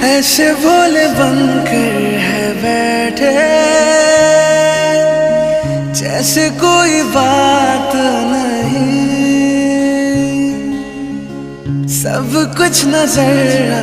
ऐसे भोले बनकर है बैठे, जैसे कोई बात नहीं, सब कुछ नजर